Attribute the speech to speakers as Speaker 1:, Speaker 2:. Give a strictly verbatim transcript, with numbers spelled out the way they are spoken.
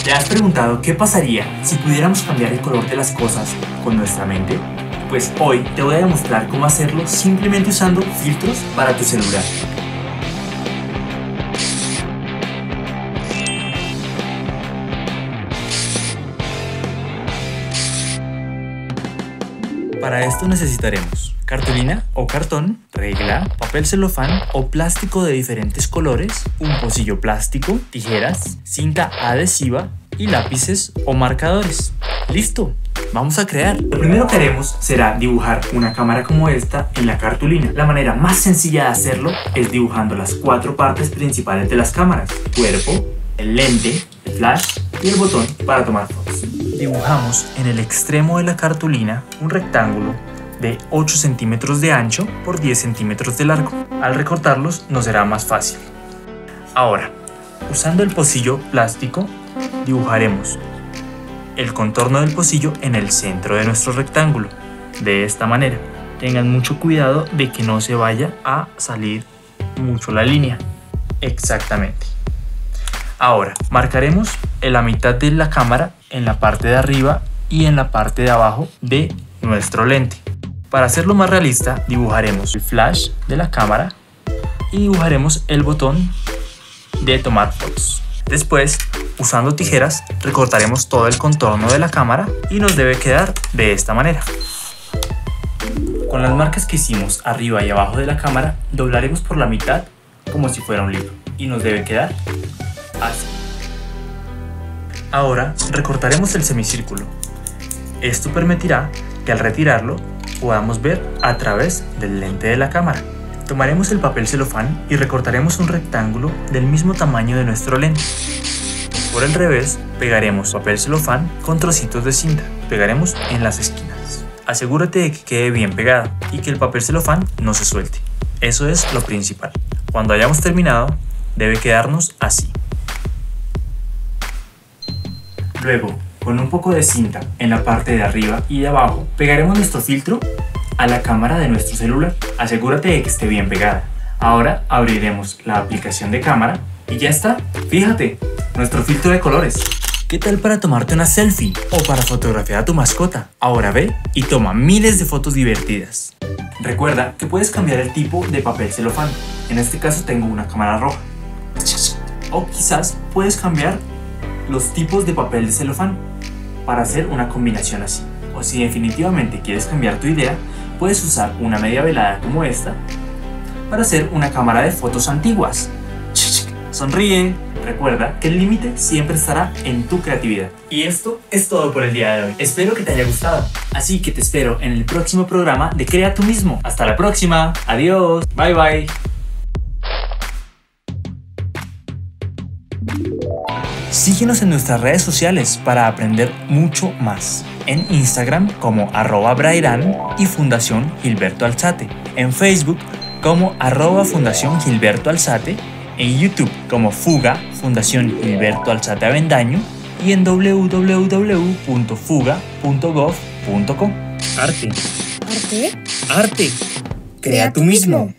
Speaker 1: ¿Te has preguntado qué pasaría si pudiéramos cambiar el color de las cosas con nuestra mente? Pues hoy te voy a demostrar cómo hacerlo simplemente usando filtros para tu celular. Para esto necesitaremos cartulina o cartón, regla, papel celofán o plástico de diferentes colores, un pocillo plástico, tijeras, cinta adhesiva y lápices o marcadores. ¡Listo! Vamos a crear. Lo primero que haremos será dibujar una cámara como esta en la cartulina. La manera más sencilla de hacerlo es dibujando las cuatro partes principales de las cámaras: cuerpo, el lente, el flash y el botón para tomar fotos. Dibujamos en el extremo de la cartulina un rectángulo de ocho centímetros de ancho por diez centímetros de largo. Al recortarlos nos será más fácil. Ahora, usando el pocillo plástico, dibujaremos el contorno del pocillo en el centro de nuestro rectángulo, de esta manera. Tengan mucho cuidado de que no se vaya a salir mucho la línea. Exactamente. Ahora, marcaremos en la mitad de la cámara, en la parte de arriba y en la parte de abajo de nuestro lente. Para hacerlo más realista, dibujaremos el flash de la cámara y dibujaremos el botón de tomar fotos. Después, usando tijeras, recortaremos todo el contorno de la cámara y nos debe quedar de esta manera. Con las marcas que hicimos arriba y abajo de la cámara, doblaremos por la mitad como si fuera un libro y nos debe quedar así. Ahora recortaremos el semicírculo. Esto permitirá que al retirarlo podamos ver a través del lente de la cámara. Tomaremos el papel celofán y recortaremos un rectángulo del mismo tamaño de nuestro lente. Por el revés, pegaremos papel celofán con trocitos de cinta. Pegaremos en las esquinas. Asegúrate de que quede bien pegada y que el papel celofán no se suelte. Eso es lo principal. Cuando hayamos terminado, debe quedarnos así. Luego, con un poco de cinta en la parte de arriba y de abajo, pegaremos nuestro filtro a la cámara de nuestro celular. Asegúrate de que esté bien pegada. Ahora abriremos la aplicación de cámara y ya está. Fíjate, nuestro filtro de colores. ¿Qué tal para tomarte una selfie o para fotografiar a tu mascota? Ahora ve y toma miles de fotos divertidas. Recuerda que puedes cambiar el tipo de papel celofán. En este caso tengo una cámara roja. O quizás puedes cambiar los tipos de papel de celofán para hacer una combinación así. O si definitivamente quieres cambiar tu idea, puedes usar una media velada como esta para hacer una cámara de fotos antiguas. Sonríe. Recuerda que el límite siempre estará en tu creatividad. Y esto es todo por el día de hoy. Espero que te haya gustado. Así que te espero en el próximo programa de Crea tú mismo. Hasta la próxima. Adiós. Bye bye. Síguenos en nuestras redes sociales para aprender mucho más. En Instagram como arroba Brairan y Fundación Gilberto Alzate. En Facebook como arroba Fundación Gilberto Alzate. En YouTube como Fuga Fundación Gilberto Alzate Avendaño. Y en w w w punto fuga punto gov punto co. Arte.
Speaker 2: ¿Arte?
Speaker 1: Arte. Crea tú mismo.